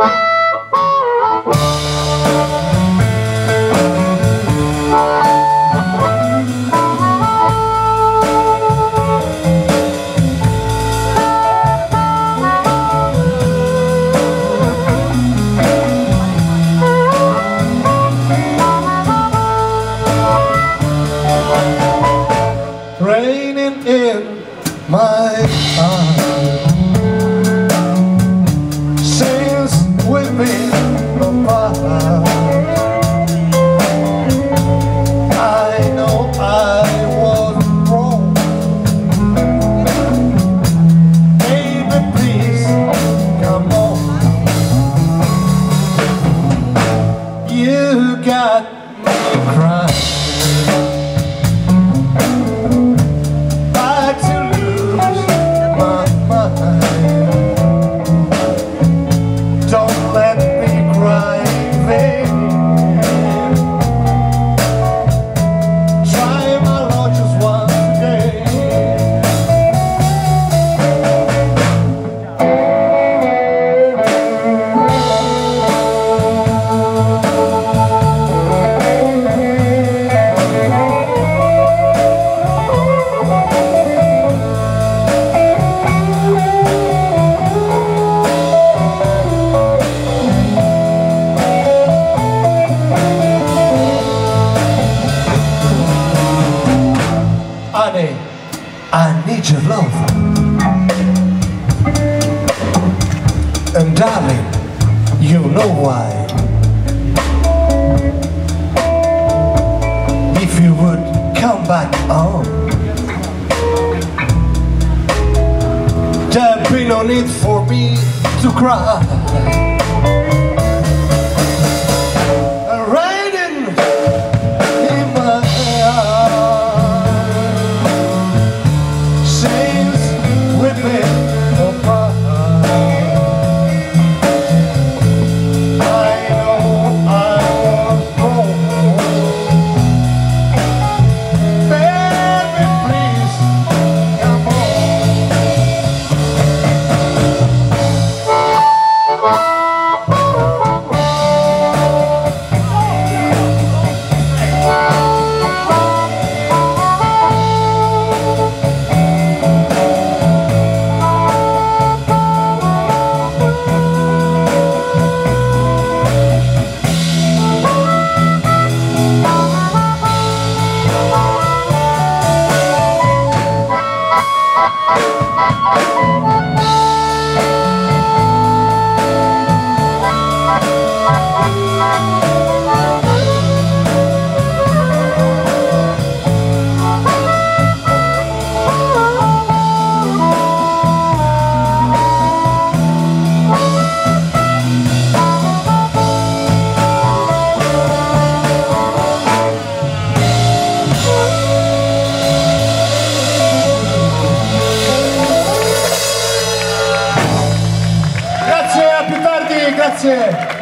Raining in my eyes, sails whipping apart. I know I was wrong. Baby, please come on. You got me crying. Don't let me cry, baby. Try my luck just one day. Honey, I need your love. And darling, you know why. If you would come back home, there'd be no need for me to cry. Grazie.